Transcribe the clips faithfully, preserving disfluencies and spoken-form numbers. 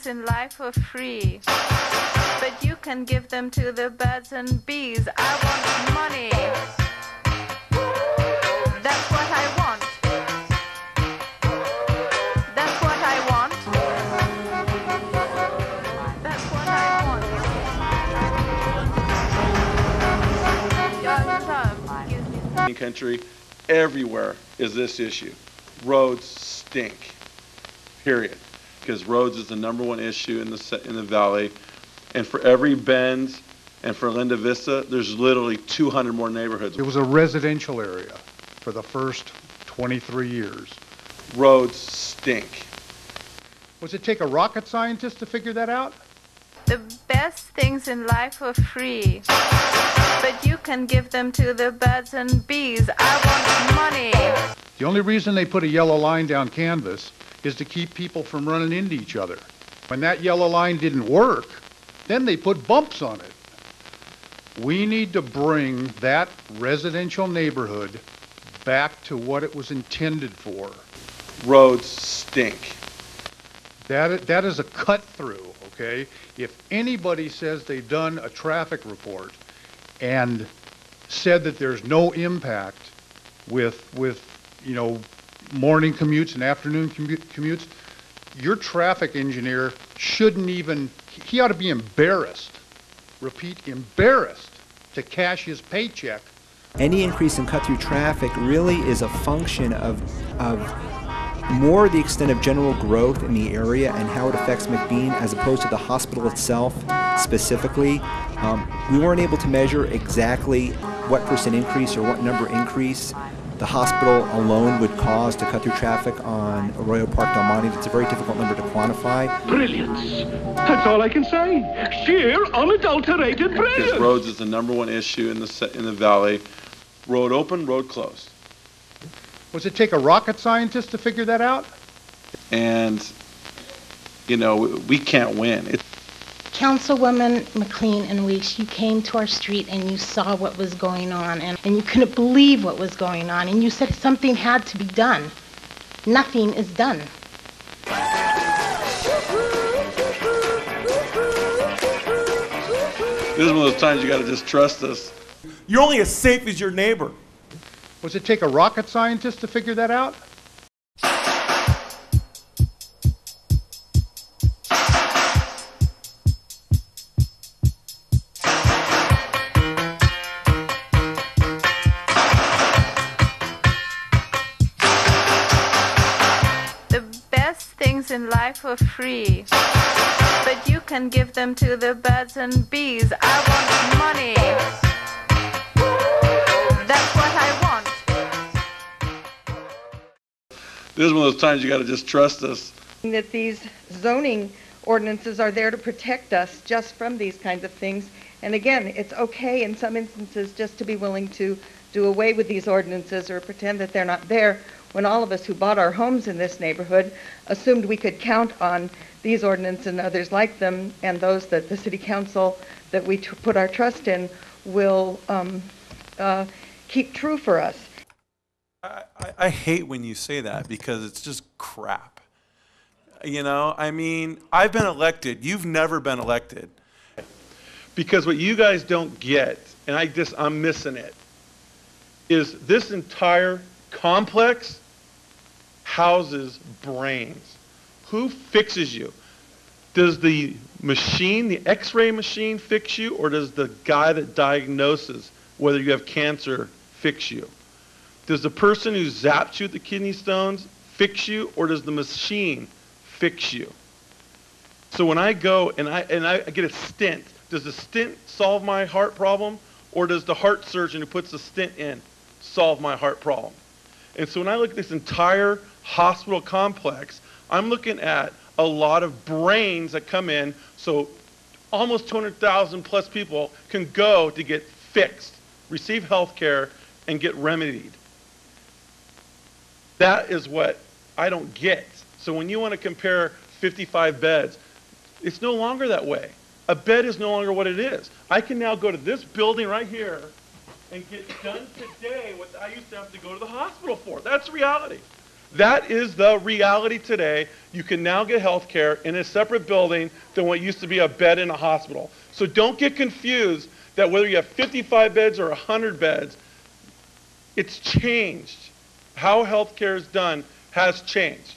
things in life are free, but you can give them to the birds and bees. I want money. That's what I want. That's what I want. That's what I want. Your term gives me In the country, everywhere is this issue. Roads stink. Period. Because roads is the number one issue in the in the valley, and for every bend and for Linda Vista, there's literally two hundred more neighborhoods. It was a residential area for the first twenty-three years. Roads stink. Was it take a rocket scientist to figure that out? the best things in life are free, but you can give them to the birds and bees. I want money. The only reason they put a yellow line down canvas is to keep people from running into each other. When that yellow line didn't work, then they put bumps on it. We need to bring that residential neighborhood back to what it was intended for. Roads stink. That, that is a cut through, okay? If anybody says they've done a traffic report and said that there's no impact with, with you know, morning commutes and afternoon commu- commutes, your traffic engineer shouldn't even, he ought to be embarrassed, repeat, embarrassed to cash his paycheck. Any increase in cut-through traffic really is a function of, of more the extent of general growth in the area and how it affects McBean as opposed to the hospital itself specifically. Um, we weren't able to measure exactly what percent increase or what number increase the hospital alone would cause to cut through traffic on Arroyo Park Del Monte. It's a very difficult number to quantify. Brilliance. That's all I can say. Sheer, unadulterated brilliance. Because roads is the number one issue in the in the valley. Road open, road closed. Was it take a rocket scientist to figure that out? And, you know, we can't win. It, Councilwoman McLean and Weeks, you came to our street and you saw what was going on, and, and you couldn't believe what was going on, and you said something had to be done. Nothing is done. this is one of those times you got to just trust us. You're only as safe as your neighbor. Was it take a rocket scientist to figure that out? The best things in life are free, but you can give them to the birds and bees. I want money. That's what I want. This is one of those times you got to just trust us. That these zoning ordinances are there to protect us just from these kinds of things. And again, it's okay in some instances just to be willing to do away with these ordinances or pretend that they're not there, when all of us who bought our homes in this neighborhood assumed we could count on these ordinances and others like them, and those that the city council that we t- put our trust in will um, uh, keep true for us. I, I, I hate when you say that because it's just crap. You know, I mean, I've been elected. You've never been elected. Because what you guys don't get, and I just, I'm missing it, is this entire complex houses brains. Who fixes you? Does the machine, the x-ray machine fix you, or does the guy that diagnoses whether you have cancer fix you? Does the person who zaps you with the kidney stones fix you, or does the machine fix you? So when I go and I and I get a stent, does the stent solve my heart problem, or does the heart surgeon who puts the stent in solve my heart problem? And so when I look at this entire hospital complex, I'm looking at a lot of brains that come in, so almost two hundred thousand plus people can go to get fixed, receive health care, and get remedied. That is what I don't get. So when you want to compare fifty-five beds, it's no longer that way. A bed is no longer what it is. I can now go to this building right here and get done today what I used to have to go to the hospital for. That's reality. That is the reality today. You can now get health care in a separate building than what used to be a bed in a hospital. So don't get confused that whether you have fifty-five beds or one hundred beds, it's changed. How health care is done has changed.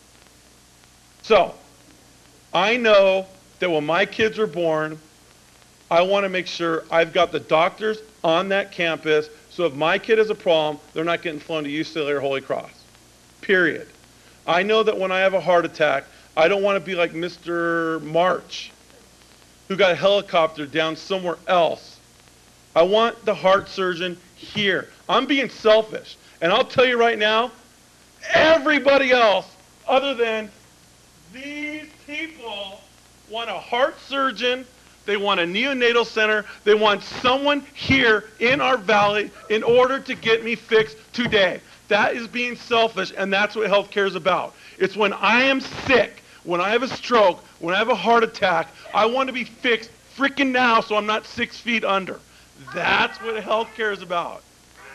So, I know that when my kids are born, I want to make sure I've got the doctors on that campus, so if my kid has a problem, they're not getting flown to U C L A or Holy Cross. Period. I know that when I have a heart attack, I don't want to be like Mister March, who got helicoptered down somewhere else. I want the heart surgeon here. I'm being selfish. And I'll tell you right now, everybody else, other than these people, want a heart surgeon, they want a neonatal center, they want someone here in our valley in order to get me fixed today. That is being selfish, and that's what healthcare is about. It's when I am sick, when I have a stroke, when I have a heart attack, I want to be fixed freaking now so I'm not six feet under. That's what healthcare is about.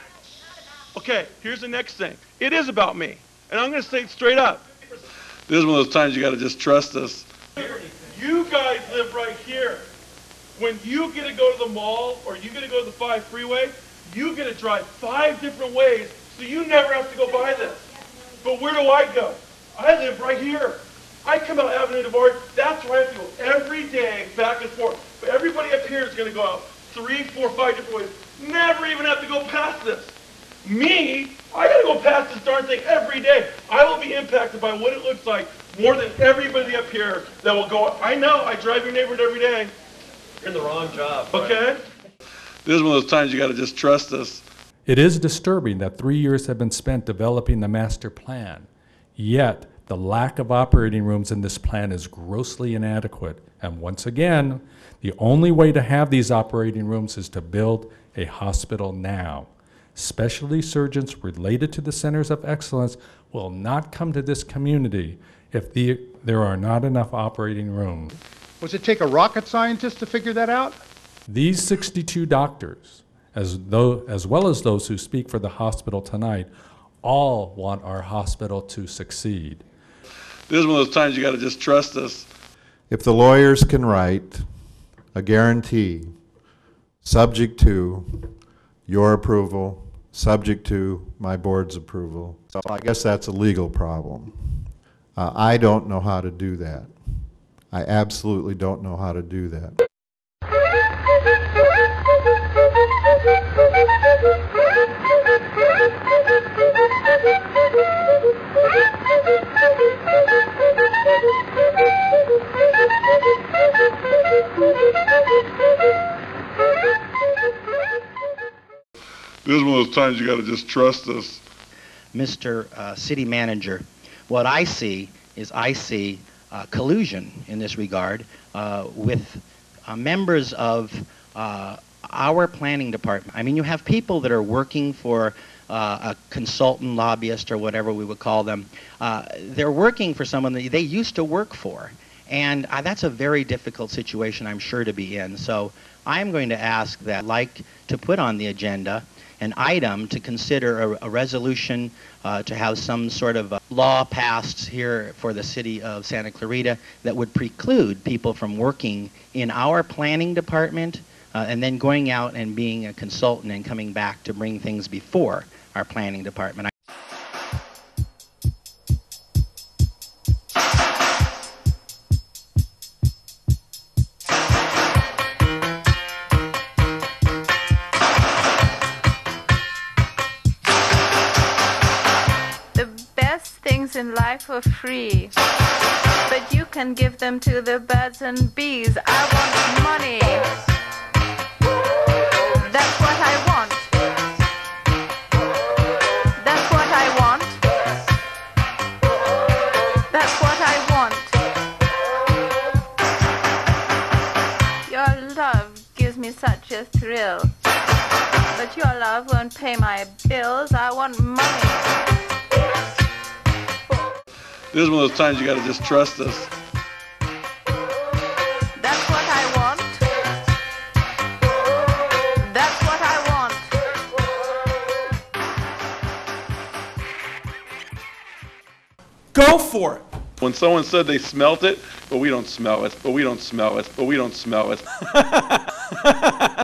Okay, here's the next thing. It is about me, and I'm going to say it straight up. This is one of those times you got to just trust us. You guys live right here. When you get to go to the mall or you get to go to the five freeway, you get to drive five different ways, so you never have to go by this. But where do I go? I live right here. I come out Avenue de Bard. That's where I have to go every day, back and forth. But everybody up here is going to go out three, four, five different ways. Never even have to go past this. Me, I got to go past this darn thing every day. I will be impacted by what it looks like more than everybody up here that will go. I know. I drive your neighborhood every day. You're in the wrong job. Okay? Right? This is one of those times you got to just trust us. It is disturbing that three years have been spent developing the master plan, yet the lack of operating rooms in this plan is grossly inadequate. And once again, the only way to have these operating rooms is to build a hospital now. Specialty surgeons related to the centers of excellence will not come to this community if the, there are not enough operating rooms. Was it take a rocket scientist to figure that out? These sixty-two doctors, as, though, as well as those who speak for the hospital tonight, all want our hospital to succeed. This is one of those times you got to just trust us. If the lawyers can write a guarantee subject to your approval, subject to my board's approval, so I guess that's a legal problem. Uh, I don't know how to do that. I absolutely don't know how to do that. This is one of those times you got to just trust us. Mister Uh, City Manager, what I see is I see uh, collusion in this regard uh, with uh, members of uh, our planning department. I mean, you have people that are working for uh, a consultant, lobbyist, or whatever we would call them. Uh, they're working for someone that they used to work for. And uh, that's a very difficult situation, I'm sure, to be in. So I'm going to ask that, like, to put on the agenda an item to consider a, a resolution uh, to have some sort of uh, law passed here for the city of Santa Clarita that would preclude people from working in our planning department uh, and then going out and being a consultant and coming back to bring things before our planning department. In life are free, but you can give them to the birds and bees. I want money. That's what I want. That's what I want. That's what I want. Your love gives me such a thrill, but your love won't pay my bills. I want money. This is one of those times you got to just trust us. That's what I want. That's what I want. Go for it. When someone said they smelt it, but we don't smell it, but we don't smell it, but we don't smell it.